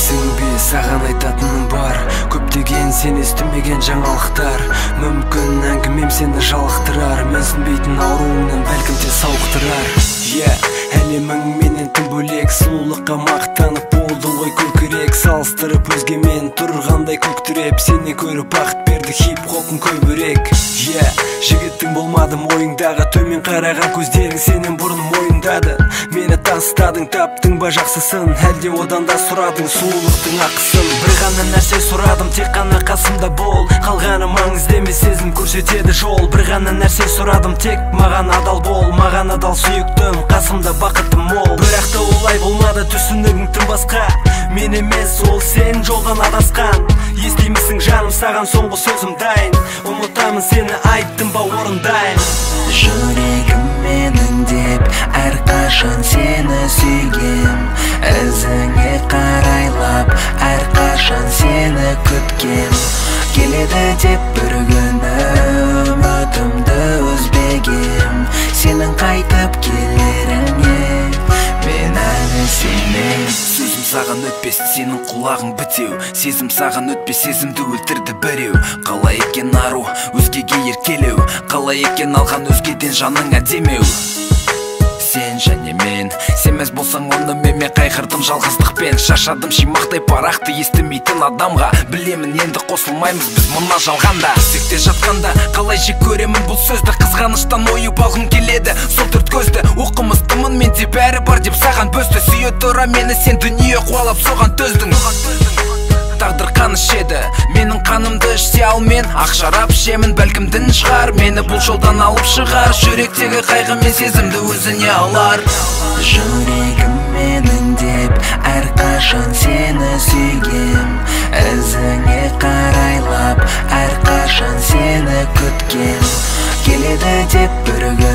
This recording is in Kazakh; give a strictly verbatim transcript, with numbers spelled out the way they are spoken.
Білесің бе, саған айтатыным бар, көптеген сен естімеген жаңалықтар. Мүмкін әңгімем сені жалықтырар, мен түсінбейтін ауруыңнан бәлкім те сауықтырар. Yeah, әлемің менен тым бөлек, сұлулыққа мақтанып болдың ғой көкірек. Салыстырып өзгемен тұрғандай көктіреп, сені көріп бақыт берді хип-хопың көбірек. Yeah, жігіттің болмадым ойыңдағы, төмен қараған көздерің сенен бұрын мойындады. Мені тастадың, таптың ба жақсысын, әлде одан да сұрадың сұлулықтың ақысын. Бір ғана нәрсе сұрадым, тек қана қасымда бол, қалғаны маңызды емес, сезім көрсетеді жол. Бір ғана нәрсе сұрадым, тек маған адал бол, маған адал сүйіктім, қасымда бақытым мол. Бірақ та олай болмады, түсінігің тым басқа, мен емес ол сен жолдан адасқан. Естимісің жаным, саған соңғы сөзім дайын, ұмытамын сені, айттым ба орындайын. Жүрегім менің деп әрқашан сені сүйгем, ізіңе қарайлап әрқашан сені күткем. Келеді деп бір күнім, үмітімді үзбегем, сенің қайтып келеріңе мен әлі сенем. Сөзім саған өтпес, сенің құлағың бітеу, сезім саған өтпес, сезімді өлтірді біреу. Қалай екен ару, өзгеге еркелеу, қалай екен алған өзгеден жаның әдемеу. Сен және мен, сенмес болсаң оны менме қайғырдым жалғыздықпен. Шашадым шимақтай парақты естімейтін адамға, білемін енді қосылмаймыз біз мұна жалғанда. Төсекте жатқанда қалай жек көремін бұл сөзді, қызғаныштан ойып алғым келеді сол төрт көзді. Оқымыстымын менде бәрі бар деп саған бөзді, сүйе тұра мені сен дүние қуалап соған төздің. Тағдыр қаныш еді, менің қанымды ішсе ал мен ақ шарап ішемін, бәлкім дін шығар мені бұл жолдан алып шығар. Жүректегі қайғы мен сезімді өзіне алар. Жүрегім менің деп әрқашан сені сүйгем, ізіңе қарайлап әрқашан сені күткем. Келеді деп бір